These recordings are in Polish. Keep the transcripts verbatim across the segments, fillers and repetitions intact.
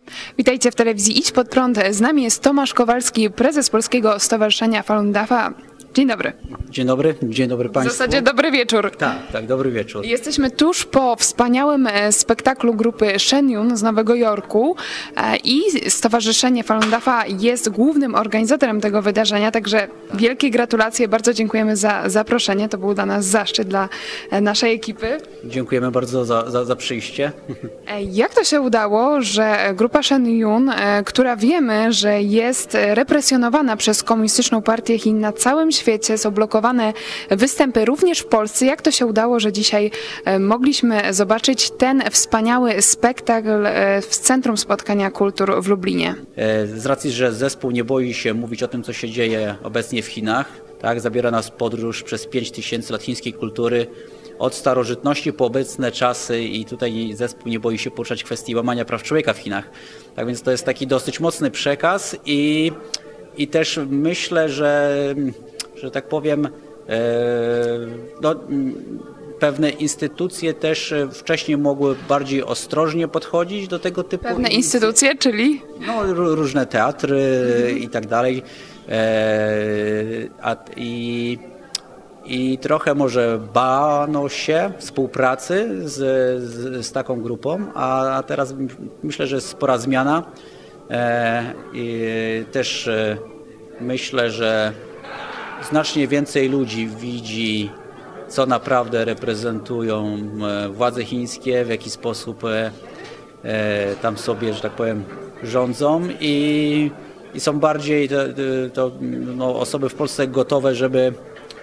Witajcie w telewizji Idź Pod Prąd. Z nami jest Tomasz Kowalski, prezes Polskiego Stowarzyszenia Falun Dafa. Dzień dobry. Dzień dobry, dzień dobry Państwu. W zasadzie dobry wieczór. Tak, tak, dobry wieczór. Jesteśmy tuż po wspaniałym spektaklu grupy Shenyun z Nowego Jorku i Stowarzyszenie Falun Dafa jest głównym organizatorem tego wydarzenia, także wielkie gratulacje, bardzo dziękujemy za zaproszenie, to był dla nas zaszczyt, dla naszej ekipy. Dziękujemy bardzo za, za, za przyjście. Jak to się udało, że grupa Shenyun, która wiemy, że jest represjonowana przez Komunistyczną Partię Chin na całym świecie, są blokowane występy również w Polsce, jak to się udało, że dzisiaj mogliśmy zobaczyć ten wspaniały spektakl w Centrum Spotkania Kultur w Lublinie? Z racji, że zespół nie boi się mówić o tym, co się dzieje obecnie w Chinach, tak, zabiera nas w podróż przez pięć tysięcy lat chińskiej kultury, od starożytności po obecne czasy i tutaj zespół nie boi się poruszać kwestii łamania praw człowieka w Chinach. Tak więc to jest taki dosyć mocny przekaz i, i też myślę, że, że tak powiem, no, pewne instytucje też wcześniej mogły bardziej ostrożnie podchodzić do tego typu... Pewne instytucje, czyli? No, różne teatry mhm. i tak dalej. A, i, I trochę może bano się współpracy z, z, z taką grupą, a, a teraz myślę, że jest spora zmiana. I też myślę, że znacznie więcej ludzi widzi, co naprawdę reprezentują władze chińskie, w jaki sposób tam sobie, że tak powiem, rządzą i, i są bardziej to, to, no, osoby w Polsce gotowe, żeby,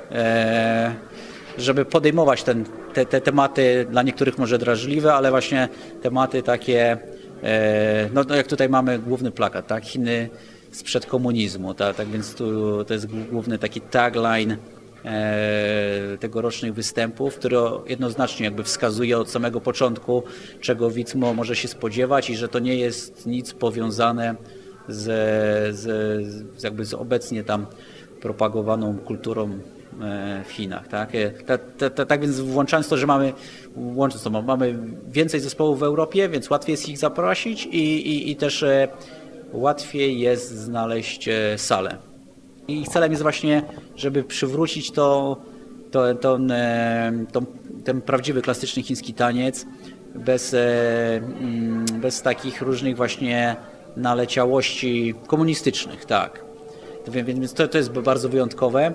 żeby podejmować ten, te, te tematy, dla niektórych może drażliwe, ale właśnie tematy takie, no, no jak tutaj mamy główny plakat, tak? Chiny sprzed komunizmu, tak, tak więc tu to jest główny taki tagline e, tegorocznych występów, który jednoznacznie jakby wskazuje od samego początku, czego widz może się spodziewać i że to nie jest nic powiązane z, z, z, jakby z obecnie tam propagowaną kulturą w Chinach. Tak, ta, ta, ta, tak więc włączając to, że mamy, łącząc to, mamy więcej zespołów w Europie, więc łatwiej jest ich zaprosić i, i, i też łatwiej jest znaleźć salę. I ich celem jest właśnie, żeby przywrócić to, to, to, to, ten prawdziwy, klasyczny chiński taniec bez, bez takich różnych właśnie naleciałości komunistycznych. Tak. Więc to, to jest bardzo wyjątkowe.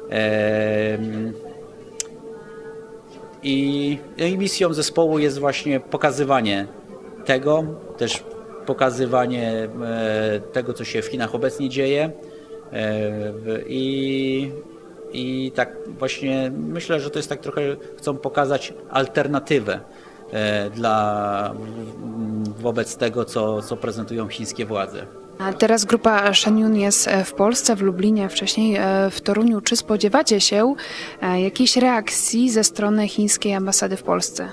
I, I misją zespołu jest właśnie pokazywanie tego, też pokazywanie tego, co się w Chinach obecnie dzieje i, i tak właśnie myślę, że to jest tak trochę, chcą pokazać alternatywę dla, wobec tego, co, co prezentują chińskie władze. A teraz grupa Shenyun jest w Polsce, w Lublinie, wcześniej w Toruniu. Czy spodziewacie się jakiejś reakcji ze strony chińskiej ambasady w Polsce?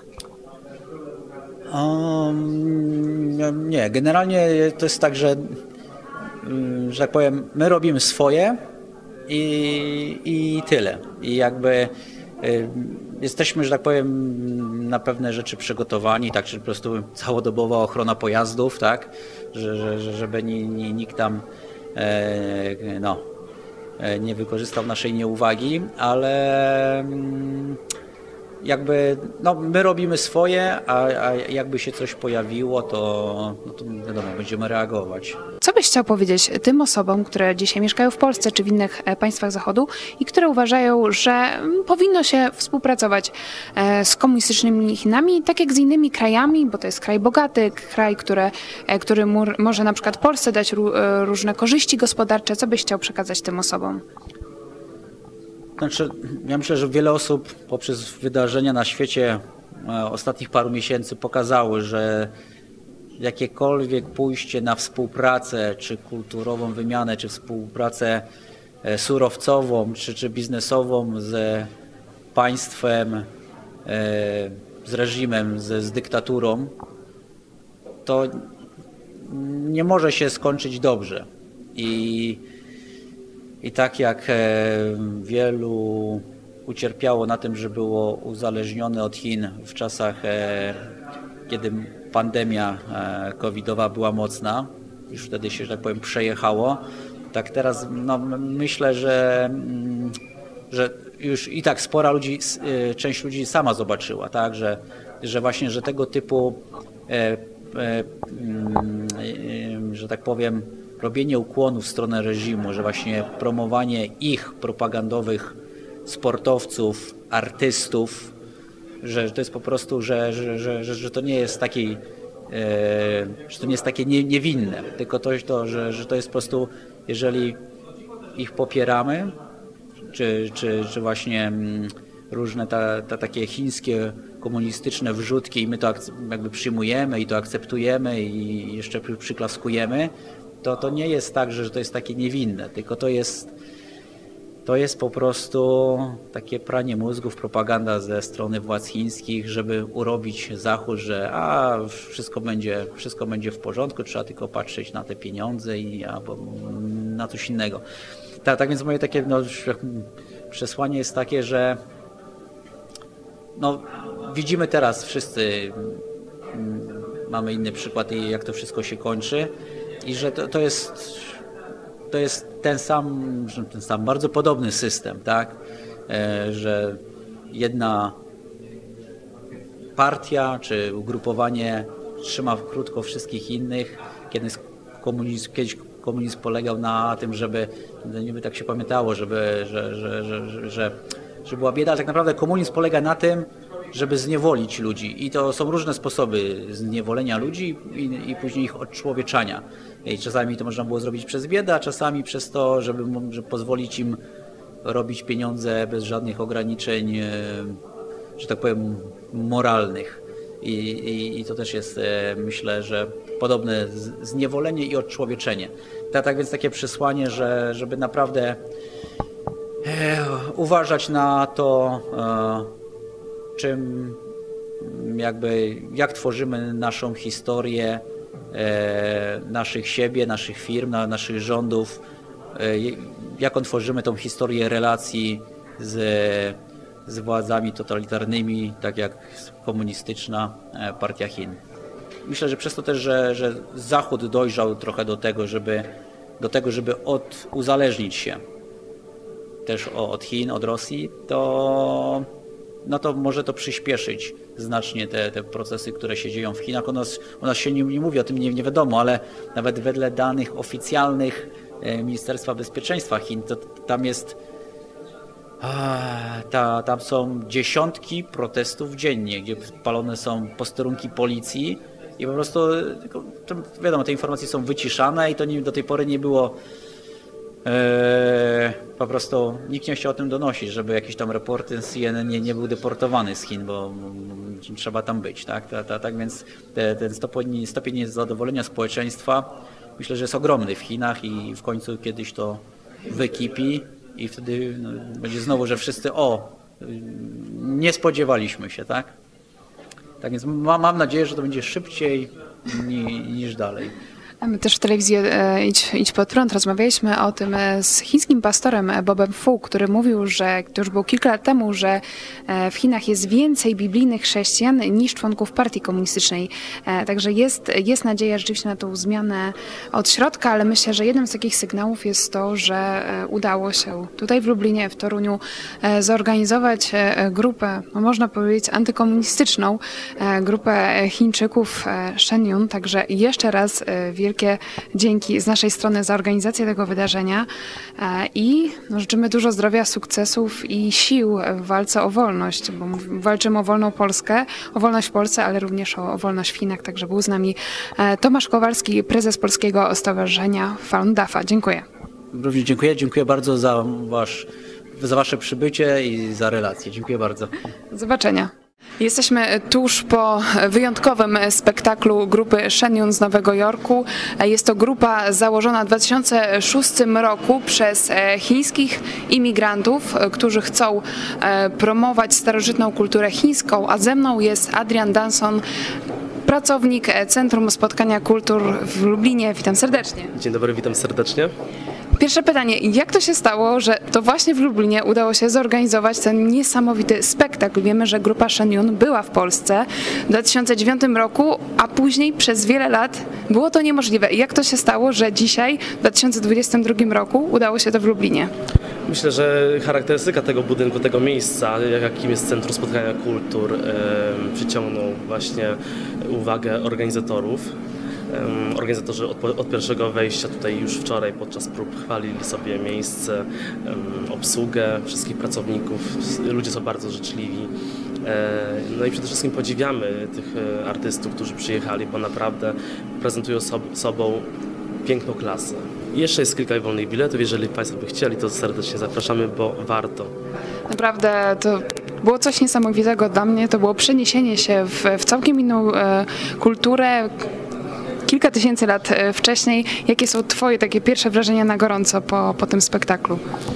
Um, nie, generalnie to jest tak, że, że tak powiem, my robimy swoje i, i tyle. I jakby y, jesteśmy, że tak powiem, na pewne rzeczy przygotowani, tak, że po prostu całodobowa ochrona pojazdów, tak, że, że, żeby ni, ni, nikt tam e, no, nie wykorzystał naszej nieuwagi, ale jakby, no, my robimy swoje, a, a jakby się coś pojawiło, to, no to wiadomo, będziemy reagować. Co byś chciał powiedzieć tym osobom, które dzisiaj mieszkają w Polsce czy w innych państwach Zachodu i które uważają, że powinno się współpracować z komunistycznymi Chinami, tak jak z innymi krajami, bo to jest kraj bogaty, kraj, który, który może na przykład Polsce dać różne korzyści gospodarcze. Co byś chciał przekazać tym osobom? Znaczy, ja myślę, że wiele osób poprzez wydarzenia na świecie ostatnich paru miesięcy pokazały, że jakiekolwiek pójście na współpracę, czy kulturową wymianę, czy współpracę surowcową, czy, czy biznesową z państwem, z reżimem, z, z dyktaturą, to nie może się skończyć dobrze. I I tak jak wielu ucierpiało na tym, że było uzależnione od Chin w czasach kiedy pandemia covidowa była mocna, już wtedy się, że tak powiem, przejechało. Tak teraz no, myślę, że, że już i tak spora ludzi, część ludzi sama zobaczyła, tak, że, że właśnie, że tego typu, e, e, że tak powiem, robienie ukłonu w stronę reżimu, że właśnie promowanie ich propagandowych sportowców, artystów, że to jest po prostu, że, że, że, że to nie jest taki, że to nie jest takie nie, niewinne, tylko to, to że, że to jest po prostu, jeżeli ich popieramy, czy, czy, czy właśnie różne ta, ta, takie chińskie komunistyczne wrzutki i my to jakby przyjmujemy i to akceptujemy i jeszcze przyklaskujemy, to to nie jest tak, że to jest takie niewinne, tylko to jest To jest po prostu takie pranie mózgów, propaganda ze strony władz chińskich, żeby urobić Zachód, że a, wszystko będzie, wszystko będzie w porządku, trzeba tylko patrzeć na te pieniądze i albo na coś innego. Tak, tak więc moje takie no, przesłanie jest takie, że no, widzimy teraz wszyscy, mamy inny przykład i jak to wszystko się kończy i że to, to jest... To jest ten sam, ten sam, bardzo podobny system, tak? Że jedna partia czy ugrupowanie trzyma krótko wszystkich innych. Kiedyś komunizm, kiedyś komunizm polegał na tym, żeby, niby tak się pamiętało, żeby, że, że, że, że, że, że była bieda, ale tak naprawdę komunizm polega na tym, żeby zniewolić ludzi. I to są różne sposoby zniewolenia ludzi i, i później ich odczłowieczania. I czasami to można było zrobić przez biedę, a czasami przez to, żeby, żeby pozwolić im robić pieniądze bez żadnych ograniczeń, że tak powiem, moralnych. I, i, i to też jest, myślę, że podobne zniewolenie i odczłowieczenie. Tak, tak więc takie przesłanie, że żeby naprawdę e, uważać na to, e, czym jakby, jak tworzymy naszą historię, e, naszych siebie, naszych firm, na, naszych rządów, e, jaką tworzymy tą historię relacji z, z władzami totalitarnymi, tak jak komunistyczna partia Chin. Myślę, że przez to też, że, że Zachód dojrzał trochę do tego, żeby, do tego, żeby od, uzależnić się też od Chin, od Rosji, to no to może to przyspieszyć znacznie te, te procesy, które się dzieją w Chinach. U nas, u nas się nie, nie mówi o tym, nie, nie wiadomo, ale nawet wedle danych oficjalnych Ministerstwa Bezpieczeństwa Chin, to tam jest, ta, tam są dziesiątki protestów dziennie, gdzie palone są posterunki policji i po prostu, wiadomo, te informacje są wyciszane i to nie, do tej pory nie było. Eee, po prostu nikt nie chciał o tym donosić, żeby jakiś tam reporter z C N N nie, nie był deportowany z Chin, bo m, trzeba tam być, tak? Ta, ta, tak więc te, ten stopień, stopień niezadowolenia społeczeństwa myślę, że jest ogromny w Chinach i w końcu kiedyś to wykipi i wtedy no, będzie znowu, że wszyscy o, nie spodziewaliśmy się, tak? Tak więc ma, mam nadzieję, że to będzie szybciej ni, niż dalej. My też w telewizji e, Idź, Idź Pod Prąd rozmawialiśmy o tym z chińskim pastorem Bobem Fu, który mówił, że to już było kilka lat temu, że w Chinach jest więcej biblijnych chrześcijan niż członków partii komunistycznej. E, także jest, jest nadzieja rzeczywiście na tą zmianę od środka, ale myślę, że jednym z takich sygnałów jest to, że udało się tutaj w Lublinie, w Toruniu e, zorganizować grupę, no można powiedzieć antykomunistyczną, e, grupę Chińczyków e, Shen Yun. Także jeszcze raz e, wielkie Wielkie dzięki z naszej strony za organizację tego wydarzenia i no, życzymy dużo zdrowia, sukcesów i sił w walce o wolność, bo walczymy o wolną Polskę, o wolność w Polsce, ale również o, o wolność w Chinach. Także był z nami Tomasz Kowalski, prezes Polskiego Stowarzyszenia Falun Dafa. Dziękuję. Również dziękuję, dziękuję bardzo za, wasz, za wasze przybycie i za relację. Dziękuję bardzo. Do zobaczenia. Jesteśmy tuż po wyjątkowym spektaklu grupy Shen Yun z Nowego Jorku. Jest to grupa założona w dwa tysiące szóstym roku przez chińskich imigrantów, którzy chcą promować starożytną kulturę chińską, a ze mną jest Adrian Danson, pracownik Centrum Spotkania Kultur w Lublinie. Witam serdecznie. Dzień dobry, witam serdecznie. Pierwsze pytanie, jak to się stało, że to właśnie w Lublinie udało się zorganizować ten niesamowity spektakl? Wiemy, że grupa Shen Yun była w Polsce w dwa tysiące dziewiątym roku, a później przez wiele lat było to niemożliwe. Jak to się stało, że dzisiaj, w dwa tysiące dwudziestym drugim roku, udało się to w Lublinie? Myślę, że charakterystyka tego budynku, tego miejsca, jakim jest Centrum Spotkania Kultur, przyciągnął właśnie uwagę organizatorów. Organizatorzy od, od pierwszego wejścia tutaj już wczoraj podczas prób chwalili sobie miejsce, obsługę wszystkich pracowników. Ludzie są bardzo życzliwi. No i przede wszystkim podziwiamy tych artystów, którzy przyjechali, bo naprawdę prezentują sobą piękną klasę. I jeszcze jest kilka wolnych biletów, jeżeli Państwo by chcieli, to serdecznie zapraszamy, bo warto. Naprawdę to było coś niesamowitego dla mnie, to było przeniesienie się w, w całkiem inną e, kulturę, kilka tysięcy lat wcześniej. Jakie są Twoje takie pierwsze wrażenia na gorąco po, po tym spektaklu?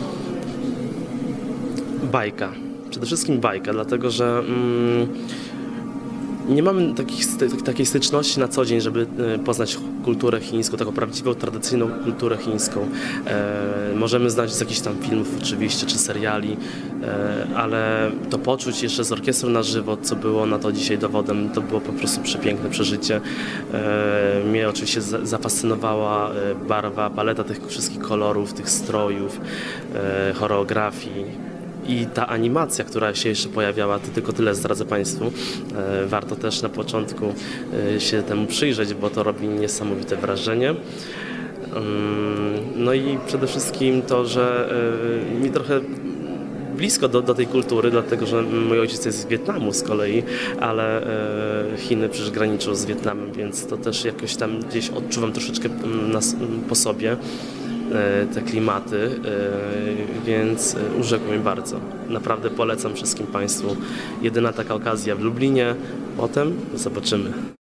Bajka. Przede wszystkim bajka, dlatego że mm, nie mamy takich, takiej styczności na co dzień, żeby poznać kulturę chińską, taką prawdziwą, tradycyjną kulturę chińską. E, możemy znać z jakichś tam filmów oczywiście, czy seriali, e, ale to poczuć jeszcze z orkiestrą na żywo, co było na to dzisiaj dowodem, to było po prostu przepiękne przeżycie. E, mnie oczywiście za, zafascynowała barwa, paleta tych wszystkich kolorów, tych strojów, e, choreografii. I ta animacja, która się jeszcze pojawiała, to tylko tyle zdradzę Państwu. E, warto też na początku e, się temu przyjrzeć, bo to robi niesamowite wrażenie. Um, no i przede wszystkim to, że e, mi trochę blisko do, do tej kultury, dlatego że mój ojciec jest z Wietnamu z kolei, ale e, Chiny przecież graniczą z Wietnamem, więc to też jakoś tam gdzieś odczuwam troszeczkę na, po sobie te klimaty, więc urzekł mnie bardzo. Naprawdę polecam wszystkim Państwu. Jedyna taka okazja w Lublinie, potem zobaczymy.